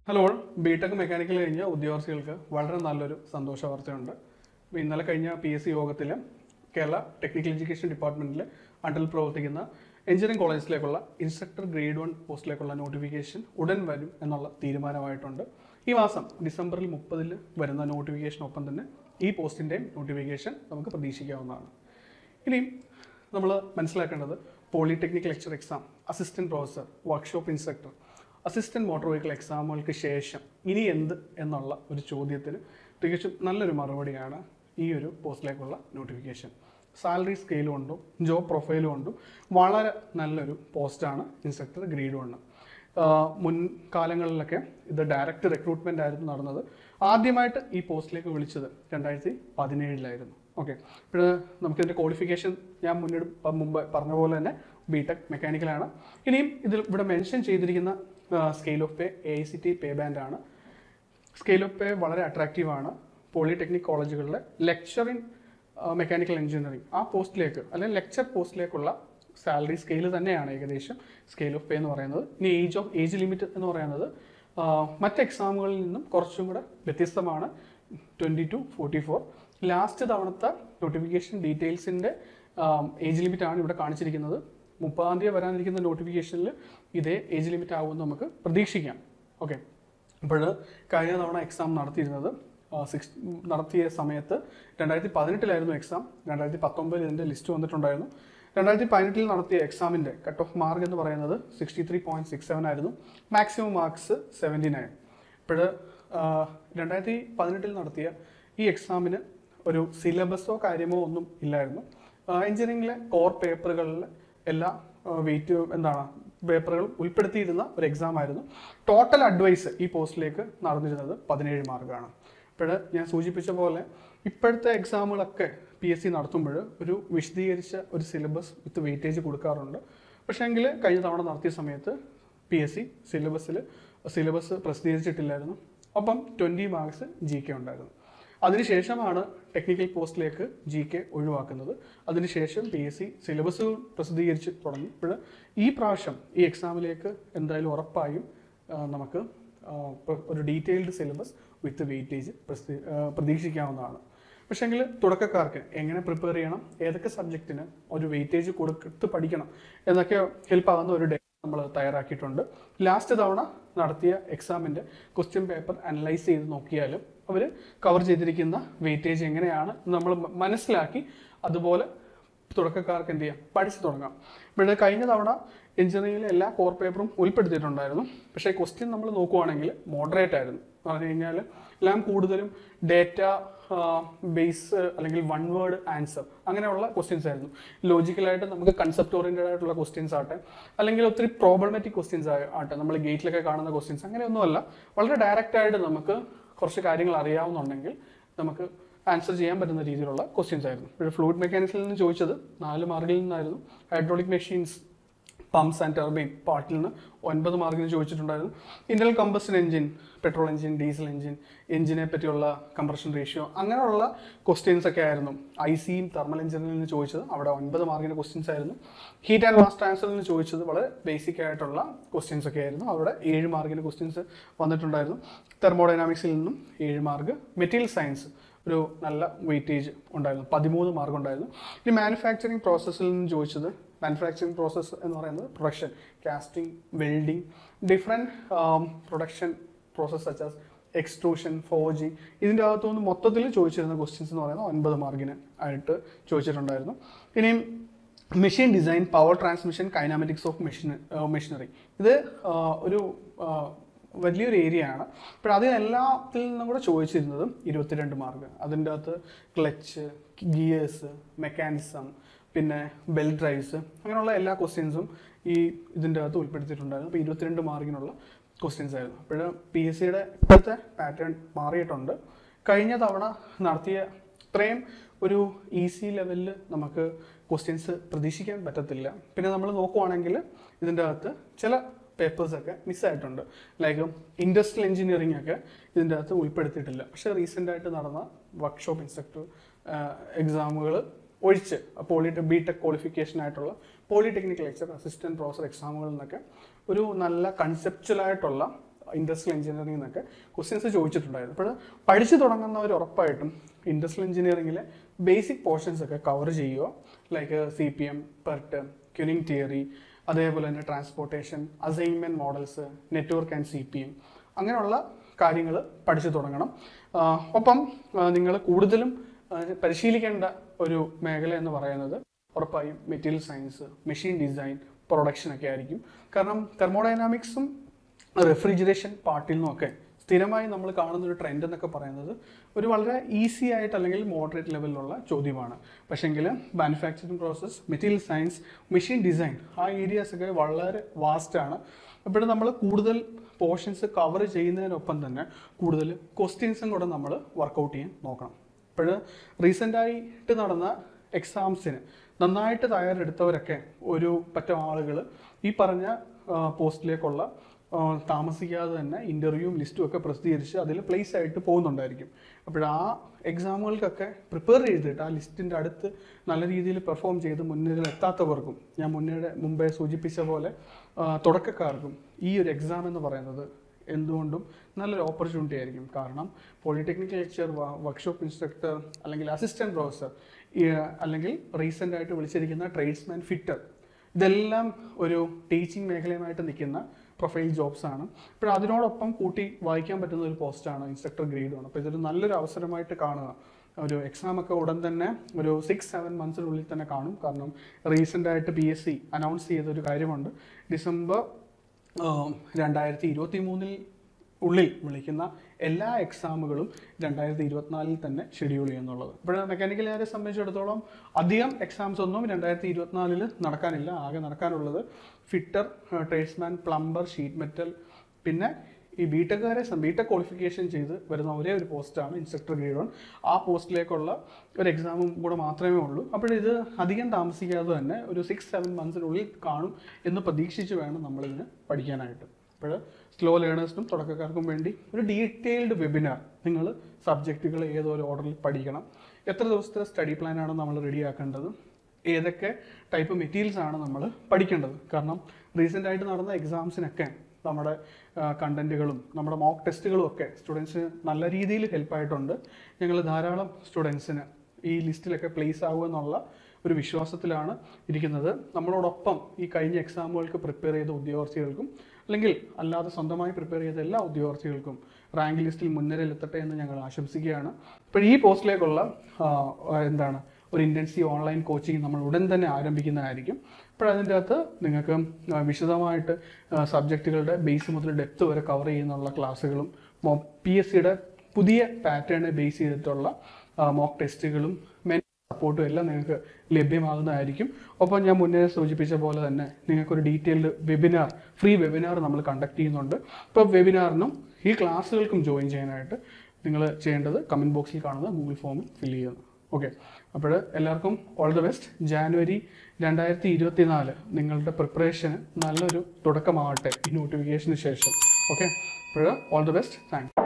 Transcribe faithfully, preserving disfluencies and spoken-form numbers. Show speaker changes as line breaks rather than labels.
Hello, BTech mechanical കഴിഞ്ഞ ഉദ്യോഗാർത്ഥികൾക്ക് വളരെ നല്ലൊരു സന്തോഷ വാർത്തയുണ്ട്. ഇന്നലെ കഴിഞ്ഞ പി എസ് സി യോഗത്തിൽ കേരള ടെക്നിക്കൽ എഡ്യൂക്കേഷൻ ഡിപ്പാർട്ട്മെൻറ്റിൽ അണ്ടറിൽ പ്രവർത്തിക്കുന്ന എഞ്ചിനീയറിംഗ് കോളേജിലേക്കുള്ള ഇൻസ്ട്രക്ടർ ഗ്രേഡ് വൺ പോസ്റ്റിലേക്കുള്ള നോട്ടിഫിക്കേഷൻ ഉടൻ വരും എന്നുള്ള തീരുമാനമായിട്ടുണ്ട്. ഈ മാസം ഡിസംബറിൽ മുപ്പതിൽ വരുന്ന നോട്ടിഫിക്കേഷനൊപ്പം തന്നെ ഈ പോസ്റ്റിൻ്റെയും നോട്ടിഫിക്കേഷൻ നമുക്ക് പ്രതീക്ഷിക്കാവുന്നതാണ്. ഇനിയും നമ്മൾ മനസ്സിലാക്കേണ്ടത് polytechnic lecture exam, assistant professor, workshop instructor, assistant motor vehicle എക്സാമുകൾക്ക് ശേഷം ഇനി എന്ത് എന്നുള്ള ഒരു ചോദ്യത്തിന് തികച്ചും നല്ലൊരു മറുപടിയാണ് ഈ ഒരു പോസ്റ്റിലേക്കുള്ള നോട്ടിഫിക്കേഷൻ. സാലറി സ്കെയിലും ഉണ്ടും ജോബ് പ്രൊഫൈലും ഉണ്ടും വളരെ നല്ലൊരു പോസ്റ്റാണ് ഇൻസ്ട്രക്ടർ ഗ്രേഡ് വണ്ണ്. മുൻകാലങ്ങളിലൊക്കെ ഇത് ഡയറക്റ്റ് റിക്രൂട്ട്മെൻ്റ് ആയിരുന്നു നടന്നത്. ആദ്യമായിട്ട് ഈ പോസ്റ്റിലേക്ക് വിളിച്ചത് രണ്ടായിരത്തി പതിനേഴിലായിരുന്നു. ഓക്കെ, ഇപ്പോൾ നമുക്കിതിൻ്റെ ക്വാളിഫിക്കേഷൻ ഞാൻ മുന്നേ മുമ്പ് പറഞ്ഞ പോലെ തന്നെ ബിടെക് മെക്കാനിക്കലാണ്. ഇനിയും ഇതിൽ ഇവിടെ മെൻഷൻ ചെയ്തിരിക്കുന്ന scale of pay A I C T pay band ആണ്. സ്കെയിൽ ഓഫ് പേ വളരെ അട്രാക്റ്റീവാണ്. പോളിടെക്നിക് കോളേജുകളിലെ ലെക്ചർ ഇൻ മെക്കാനിക്കൽ എഞ്ചിനീയറിംഗ് ആ പോസ്റ്റിലേക്ക് അല്ലെങ്കിൽ ലെക്ചർ പോസ്റ്റിലേക്കുള്ള സാലറി സ്കെയിൽ തന്നെയാണ് ഏകദേശം സ്കെയിൽ ഓഫ് പേ എന്ന് പറയുന്നത്. ഇനി ഏജ് ഓഫ് ഏജ് ലിമിറ്റ് എന്ന് പറയുന്നത് മറ്റ് എക്സാമുകളിൽ നിന്നും കുറച്ചും കൂടെ വ്യത്യസ്തമാണ്. Twenty two forty four last തവണത്തെ നോട്ടിഫിക്കേഷൻ ഡീറ്റെയിൽസിൻ്റെ ഏജ് ലിമിറ്റാണ് ഇവിടെ കാണിച്ചിരിക്കുന്നത്. മുപ്പതാം തീയതി വരാനിരിക്കുന്ന നോട്ടിഫിക്കേഷനിൽ ഇതേ ഏജ് ലിമിറ്റ് ആകുമെന്ന് നമുക്ക് പ്രതീക്ഷിക്കാം. ഓക്കെ, അപ്പോൾ കഴിഞ്ഞ തവണ എക്സാം നടത്തിയിരുന്നത് സിക്സ് നടത്തിയ സമയത്ത് രണ്ടായിരത്തി പതിനെട്ടിലായിരുന്നു എക്സാം. രണ്ടായിരത്തി പത്തൊമ്പതിൽ ഇതിൻ്റെ ലിസ്റ്റ് വന്നിട്ടുണ്ടായിരുന്നു. രണ്ടായിരത്തി പതിനെട്ടിൽ നടത്തിയ എക്സാമിൻ്റെ കട്ട് ഓഫ് മാർക്ക് എന്ന് പറയുന്നത് sixty three point six seven ആയിരുന്നു. Maximum marks seventy nine. ഇപ്പോൾ രണ്ടായിരത്തി പതിനെട്ടിൽ നടത്തിയ ഈ എക്സാമിന് ഒരു സിലബസോ കാര്യമോ ഒന്നും ഇല്ലായിരുന്നു. എഞ്ചിനീയറിംഗിലെ കോർ പേപ്പറുകളിൽ എല്ലാ വെയിറ്റ് എന്താണ് പേപ്പറുകൾ ഉൾപ്പെടുത്തിയിരുന്ന ഒരു എക്സാം ആയിരുന്നു. ടോട്ടൽ അഡ്വൈസ് ഈ പോസ്റ്റിലേക്ക് നടന്നിരുന്നത് പതിനേഴ് മാർക്കാണ്. ഇപ്പോൾ ഞാൻ സൂചിപ്പിച്ച പോലെ ഇപ്പോഴത്തെ എക്സാമുകളൊക്കെ പി എസ് സി നടത്തുമ്പോൾ ഒരു വിശദീകരിച്ച ഒരു സിലബസ് വിത്ത് വെയിറ്റേജ് കൊടുക്കാറുണ്ട്. പക്ഷേ എങ്കിൽ കഴിഞ്ഞ തവണ നടത്തിയ സമയത്ത് പി എസ് സി സിലബസിൽ സിലബസ് പ്രസിദ്ധീകരിച്ചിട്ടില്ലായിരുന്നു. ഒപ്പം ട്വൻറ്റി മാർക്സ് ജി കെ ഉണ്ടായിരുന്നു. അതിനുശേഷമാണ് ടെക്നിക്കൽ പോസ്റ്റിലേക്ക് ജി കെ ഒഴിവാക്കുന്നത്. അതിനുശേഷം പി എസ് സി സിലബസ് പ്രസിദ്ധീകരിച്ച് തുടങ്ങി. ഇപ്പോൾ ഈ പ്രാവശ്യം ഈ എക്സാമിലേക്ക് എന്തായാലും ഉറപ്പായും നമുക്ക് ഒരു ഡീറ്റെയിൽഡ് സിലബസ് വിത്ത് വെയിറ്റേജ് പ്രതീക്ഷിക്കാവുന്നതാണ്. പക്ഷേങ്കിൽ തുടക്കക്കാർക്ക് എങ്ങനെ പ്രിപ്പയർ ചെയ്യണം, ഏതൊക്കെ സബ്ജക്റ്റിന് ഒരു വെയിറ്റേജ് കൊടുത്ത് പഠിക്കണം എന്നൊക്കെ ഹെൽപ്പാകുന്ന ഒരു ഡേ നമ്മൾ തയ്യാറാക്കിയിട്ടുണ്ട്. ലാസ്റ്റ് തവണ നടത്തിയ എക്സാമിൻ്റെ ക്വസ്റ്റ്യൻ പേപ്പർ അനലൈസ് ചെയ്ത് നോക്കിയാലും അവർ കവർ ചെയ്തിരിക്കുന്ന വെയിറ്റേജ് എങ്ങനെയാണ് നമ്മൾ മനസ്സിലാക്കി അതുപോലെ തുടക്കക്കാർക്ക് എന്ത് ചെയ്യാം, പഠിച്ചു തുടങ്ങാം. ഇവിടെ കഴിഞ്ഞ തവണ എഞ്ചിനീയറിംഗിലെ എല്ലാ കോർ പേപ്പറും ഉൾപ്പെടുത്തിയിട്ടുണ്ടായിരുന്നു. പക്ഷേ ക്വസ്റ്റ്യൻ നമ്മൾ നോക്കുവാണെങ്കിൽ മോഡറേറ്റ് ആയിരുന്നു. പറഞ്ഞു കഴിഞ്ഞാൽ എല്ലാം കൂടുതലും ഡേറ്റ ബേസ് അല്ലെങ്കിൽ വൺ വേർഡ് ആൻസർ അങ്ങനെയുള്ള ക്വസ്റ്റ്യൻസ് ആയിരുന്നു. ലോജിക്കലായിട്ട് നമുക്ക് കൺസെപ്റ്റ് ഓറിയൻറ്റഡ് ആയിട്ടുള്ള ക്വസ്റ്റ്യൻസ് ആട്ടെ, അല്ലെങ്കിൽ ഒത്തിരി പ്രോബ്ലമാറ്റിക് ക്വസ്റ്റ്യൻസ് ആട്ടെ, നമ്മൾ ഗേറ്റിലൊക്കെ കാണുന്ന ക്വസ്റ്റ്യൻസ് അങ്ങനെയൊന്നുമല്ല. വളരെ ഡയറക്റ്റ് ആയിട്ട് നമുക്ക് കുറച്ച് കാര്യങ്ങൾ അറിയാവുന്നുണ്ടെങ്കിൽ നമുക്ക് ആൻസർ ചെയ്യാൻ പറ്റുന്ന രീതിയിലുള്ള ക്വസ്റ്റ്യൻസ് ആയിരുന്നു. ഇപ്പോൾ ഫ്ലൂയിഡ് മെക്കാനിക്സിൽ നിന്ന് ചോദിച്ചത് നാല് മാർക്കിൽ നിന്നായിരുന്നു. Hydraulic machines, pumps and turbine പാർട്ടിൽ നിന്ന് ഒൻപത് മാർക്കിന് ചോദിച്ചിട്ടുണ്ടായിരുന്നു. Internal combustion engine, petrol engine, diesel engine, എഞ്ചിനെ പറ്റിയുള്ള കംപ്രഷൻ റേഷ്യോ അങ്ങനെയുള്ള ക്വസ്റ്റ്യൻസ് ഒക്കെ ആയിരുന്നു. ഐ സിയും തെർമൽ എഞ്ചിനിൽ നിന്ന് ചോദിച്ചത് അവിടെ ഒൻപത് മാർക്കിൻ്റെ ക്വസ്റ്റ്യൻസ് ആയിരുന്നു. ഹീറ്റ് ആൻഡ് മാസ് ട്രാൻസ്ഫറിൽ നിന്ന് ചോദിച്ചത് വളരെ ബേസിക് ആയിട്ടുള്ള ക്വസ്റ്റ്യൻസ് ഒക്കെ ആയിരുന്നു. അവിടെ ഏഴ് മാർക്കിൻ്റെ ക്വസ്റ്റ്യൻസ് വന്നിട്ടുണ്ടായിരുന്നു. തെർമോഡൈനാമിക്സിൽ നിന്നും ഏഴ് മാർക്ക്. മെറ്റീരിയൽ സയൻസ് ഒരു നല്ല വെയിറ്റേജ് ഉണ്ടായിരുന്നു, പതിമൂന്ന് മാർക്ക് ഉണ്ടായിരുന്നു. ഇനി മാനുഫാക്ചറിങ് പ്രോസസ്സിൽ നിന്ന് ചോദിച്ചത്, മാനുഫാക്ചറിങ് പ്രോസസ്സ് എന്ന് പറയുന്നത് production, casting, welding, different production process such as extrusion, forging, ഇതിൻ്റെ അകത്തുനിന്ന് മൊത്തത്തിൽ ചോദിച്ചിരുന്ന ക്വസ്റ്റ്യൻസ് എന്ന് പറയുന്നത് ഒൻപത് മാർക്കിന് ആയിട്ട് ചോദിച്ചിട്ടുണ്ടായിരുന്നു. ഇനിയും machine design, power transmission, kinematics of machine machinery ഇത് ഒരു വലിയൊരു ഏരിയ ആണ്. അപ്പോൾ അതിനെല്ലാത്തിൽ നിന്നും കൂടെ ചോദിച്ചിരുന്നത് ഇരുപത്തിരണ്ട് മാർക്ക്. അതിൻ്റെ അകത്ത് ക്ലച്ച്, ഗിയേഴ്സ്, മെക്കാനിസം, പിന്നെ ബെൽ ഡ്രൈവ്സ് അങ്ങനെയുള്ള എല്ലാ ക്വസ്റ്റ്യൻസും ഈ ഇതിൻ്റെ അകത്ത് ഉൾപ്പെടുത്തിയിട്ടുണ്ടായിരുന്നു. അപ്പോൾ ഇരുപത്തിരണ്ട് മാർക്കിനുള്ള ക്വസ്റ്റ്യൻസ് ആയിരുന്നു. അപ്പോൾ പി എസ് സിയുടെ ഇപ്പോഴത്തെ പാറ്റേൺ മാറിയിട്ടുണ്ട്. കഴിഞ്ഞ തവണ നടത്തിയ ഇത്രയും ഒരു ഈസി ലെവലിൽ നമുക്ക് ക്വസ്റ്റ്യൻസ് പ്രതീക്ഷിക്കാൻ പറ്റത്തില്ല. പിന്നെ നമ്മൾ നോക്കുവാണെങ്കിൽ ഇതിൻ്റെ അകത്ത് ചില പേപ്പേഴ്സൊക്കെ മിസ്സായിട്ടുണ്ട്. ലൈക്ക് ഇൻഡസ്ട്രിയൽ എഞ്ചിനീയറിംഗ് ഒക്കെ ഇതിൻ്റെ അകത്ത് ഉൾപ്പെടുത്തിയിട്ടില്ല. പക്ഷേ റീസെൻ്റായിട്ട് നടന്ന വർക്ക്ഷോപ്പ് ഇൻസ്ട്രക്ടർ എക്സാമുകൾ ഒഴിച്ച് പോളി ബി ടെക് ക്വാളിഫിക്കേഷൻ ആയിട്ടുള്ള പോളിടെക്നിക് ലെക്ചർ, അസിസ്റ്റൻറ്റ് പ്രൊഫസർ എക്സാമുകളിൽ നിന്നൊക്കെ ഒരു നല്ല കൺസെപ്ച്വലായിട്ടുള്ള ഇൻഡസ്ട്രിയൽ എഞ്ചിനീയറിംഗ് എന്നൊക്കെ ക്വസ്റ്റ്യൻസ് ചോദിച്ചിട്ടുണ്ടായിരുന്നു. അപ്പോൾ പഠിച്ചു തുടങ്ങുന്നവർ ഉറപ്പായിട്ടും ഇൻഡസ്ട്രിയൽ എഞ്ചിനീയറിംഗിലെ ബേസിക് പോർഷൻസ് ഒക്കെ കവർ ചെയ്യുക. Like C P M, PERT, queuing theory, അതേപോലെ തന്നെ transportation, assignment models, network and C P M, അങ്ങനെയുള്ള കാര്യങ്ങൾ പഠിച്ചു തുടങ്ങണം. ഒപ്പം നിങ്ങൾ കൂടുതലും പരിശീലിക്കേണ്ട ഒരു മേഖല എന്ന് പറയുന്നത് ഉറപ്പായും material science, machine design, production ഒക്കെ ആയിരിക്കും. കാരണം തെർമോഡൈനാമിക്സും റെഫ്രിജറേഷൻ പാർട്ടിൽ നിന്നൊക്കെ സ്ഥിരമായി നമ്മൾ കാണുന്ന ഒരു ട്രെൻഡ് എന്നൊക്കെ പറയുന്നത് ഒരു വളരെ ഈസി ആയിട്ട് അല്ലെങ്കിൽ മോഡറേറ്റ് ലെവലിലുള്ള ചോദ്യമാണ്. പക്ഷേങ്കിൽ manufacturing process, material science, machine design, ആ ഏരിയാസ് ഒക്കെ വളരെ വാസ്റ്റാണ്. അപ്പോൾ നമ്മൾ കൂടുതൽ പോർഷൻസ് കവർ ചെയ്യുന്നതിനൊപ്പം തന്നെ കൂടുതൽ ക്വസ്റ്റ്യൻസും കൂടെ നമ്മൾ വർക്കൗട്ട് ചെയ്യാൻ നോക്കണം. അപ്പോൾ റീസെൻ്റായിട്ട് നടന്ന എക്സാംസിന് നന്നായിട്ട് തയ്യാറെടുത്തവരൊക്കെ ഒരു പറ്റം ആളുകൾ ഈ പറഞ്ഞ പോസ്റ്റിലേക്കുള്ള താമസിക്കാതെ തന്നെ ഇൻ്റർവ്യൂവും ലിസ്റ്റും ഒക്കെ പ്രസിദ്ധീകരിച്ച് അതിൽ പ്ലേസ് ആയിട്ട് പോകുന്നുണ്ടായിരിക്കും. അപ്പോൾ ആ എക്സാമുകൾക്കൊക്കെ പ്രിപ്പയർ ചെയ്തിട്ട് ആ ലിസ്റ്റിൻ്റെ അടുത്ത് നല്ല രീതിയിൽ പെർഫോം ചെയ്ത് മുന്നിൽ എത്താത്തവർക്കും ഞാൻ മുന്നേ മുമ്പേ സൂചിപ്പിച്ച പോലെ തുടക്കക്കാർക്കും ഈ ഒരു എക്സാം എന്ന് പറയുന്നത് എന്തുകൊണ്ടും നല്ലൊരു ഓപ്പർച്യൂണിറ്റി ആയിരിക്കും. കാരണം പോളിടെക്നിക്കൽ ലെക്ചർ, വർക്ക്ഷോപ്പ് ഇൻസ്ട്രക്ടർ, അല്ലെങ്കിൽ അസിസ്റ്റൻറ്റ് പ്രൊഫസർ, അല്ലെങ്കിൽ റീസെൻ്റ് ആയിട്ട് വിളിച്ചിരിക്കുന്ന ട്രേഡ്സ്മാൻ, ഫിറ്റർ, ഇതെല്ലാം ഒരു ടീച്ചിങ് മേഖലയുമായിട്ട് നിൽക്കുന്ന പ്രൊഫൈൽ ജോബ്സ് ആണ്. അപ്പോൾ അതിനോടൊപ്പം കൂട്ടി വായിക്കാൻ പറ്റുന്ന ഒരു പോസ്റ്റാണ് ഇൻസ്ട്രക്ടർ ഗ്രേഡുമാണ്. അപ്പോൾ ഇതൊരു നല്ലൊരു അവസരമായിട്ട് കാണുക. ഒരു എക്സാമൊക്കെ ഉടൻ തന്നെ ഒരു സിക്സ് സെവൻ മന്ത്സിനുള്ളിൽ തന്നെ കാണും. കാരണം റീസെൻ്റായിട്ട് പി എസ് സി അനൗൺസ് ചെയ്തൊരു കാര്യമുണ്ട്, ഡിസംബർ രണ്ടായിരത്തി ഇരുപത്തി മൂന്നിൽ ഉള്ളിൽ വിളിക്കുന്ന എല്ലാ എക്സാമുകളും രണ്ടായിരത്തി ഇരുപത്തിനാലിൽ തന്നെ ഷെഡ്യൂൾ ചെയ്യുന്നുള്ളത്. ഇപ്പോൾ മെക്കാനിക്കൽ എഞ്ചിനീയറെ സംബന്ധിച്ചിടത്തോളം അധികം എക്സാംസ് ഒന്നും രണ്ടായിരത്തി ഇരുപത്തിനാലിൽ നടക്കാനില്ല. ആകെ നടക്കാനുള്ളത് fitter, tradesman, plumber, sheet metal, പിന്നെ ഈ ബിടെക്കുകാരെ ബിടെക് ക്വാളിഫിക്കേഷൻ ചെയ്ത് വരുന്ന ഒരേ ഒരു പോസ്റ്റാണ് ഇൻസ്ട്രക്ടർ ഗ്രേഡ് വൺ. ആ പോസ്റ്റിലേക്കുള്ള ഒരു എക്സാമും കൂടെ മാത്രമേ ഉള്ളൂ. അപ്പോൾ ഇത് അധികം താമസിക്കാതെ തന്നെ ഒരു സിക്സ് സെവൻ മന്ത്സിനുള്ളിൽ കാണും എന്ന് പ്രതീക്ഷിച്ച് വേണം നമ്മളിതിന് പഠിക്കാനായിട്ട്. അപ്പോൾ സ്ലോ ലേണേഴ്സിനും തുടക്കക്കാർക്കും വേണ്ടി ഒരു ഡീറ്റെയിൽഡ് വെബിനാർ, നിങ്ങൾ സബ്ജക്റ്റുകൾ ഏതോ ഒരു ഓർഡറിൽ പഠിക്കണം, എത്ര ദിവസത്തെ സ്റ്റഡി പ്ലാനാണ് നമ്മൾ റെഡിയാക്കേണ്ടത്, ഏതൊക്കെ ടൈപ്പ് മെറ്റീരിയൽസ് ആണ് നമ്മൾ പഠിക്കേണ്ടത്. കാരണം റീസെൻ്റായിട്ട് നടന്ന എക്സാംസിനൊക്കെ നമ്മുടെ കണ്ടൻറ്റുകളും നമ്മുടെ മോക്ക് ടെസ്റ്റുകളും ഒക്കെ സ്റ്റുഡൻസിന് നല്ല രീതിയിൽ ഹെൽപ്പായിട്ടുണ്ട്. ഞങ്ങൾ ധാരാളം സ്റ്റുഡൻസിന് ഈ ലിസ്റ്റിലൊക്കെ പ്ലേസ് ആകുമെന്നുള്ള ഒരു വിശ്വാസത്തിലാണ് ഇരിക്കുന്നത്. നമ്മളോടൊപ്പം ഈ കഴിഞ്ഞ എക്സാമുകൾക്ക് പ്രിപ്പയർ ചെയ്ത ഉദ്യോഗാർത്ഥികൾക്കും അല്ലെങ്കിൽ അല്ലാതെ സ്വന്തമായി പ്രിപ്പയർ ചെയ്ത എല്ലാ ഉദ്യോഗാർത്ഥികൾക്കും റാങ്ക് ലിസ്റ്റിൽ മുൻനിരയിലെത്തട്ടെ എന്ന് ഞങ്ങൾ ആശംസിക്കുകയാണ്. ഇപ്പോൾ ഈ പോസ്റ്റിലേക്കുള്ള എന്താണ് ഒരു ഇൻറ്റൻസീവ് ഓൺലൈൻ കോച്ചിങ് നമ്മൾ ഉടൻ തന്നെ ആരംഭിക്കുന്നതായിരിക്കും. അപ്പോൾ അതിൻ്റെ അകത്ത് നിങ്ങൾക്ക് വിശദമായിട്ട് സബ്ജക്റ്റുകളുടെ ബേസ് മുതൽ ഡെപ്ത് വരെ കവർ ചെയ്യുന്നുള്ള ക്ലാസ്സുകളും പി എസ് സിയുടെ പുതിയ പാറ്റേണെ ബേസ് ചെയ്തിട്ടുള്ള മോക്ക് ടെസ്റ്റുകളും മെൻ സപ്പോർട്ടും എല്ലാം നിങ്ങൾക്ക് ലഭ്യമാകുന്നതായിരിക്കും. ഒപ്പം ഞാൻ മുന്നേ സൂചിപ്പിച്ച പോലെ തന്നെ നിങ്ങൾക്കൊരു ഡീറ്റെയിൽഡ് വെബിനാർ, ഫ്രീ വെബിനാർ നമ്മൾ കണ്ടക്ട് ചെയ്യുന്നുണ്ട്. ഇപ്പോൾ വെബിനാറിനും ഈ ക്ലാസ്സുകൾക്കും ജോയിൻ ചെയ്യാനായിട്ട് നിങ്ങൾ ചെയ്യേണ്ടത് കമൻറ്റ് ബോക്സിൽ കാണുന്ന ഗൂഗിൾ ഫോമിൽ ഫില്ല് ചെയ്യുന്നു. ഓക്കെ, അപ്പോൾ എല്ലാവർക്കും ഓൾ ദി ബെസ്റ്റ്. ജാനുവരി രണ്ടായിരത്തി ഇരുപത്തി നാല് നിങ്ങളുടെ പ്രിപ്പറേഷന് നല്ലൊരു തുടക്കമാവട്ടെ ഈ നോട്ടിഫിക്കേഷന് ശേഷം. ഓക്കെ, അപ്പോൾ all the best. Thank U.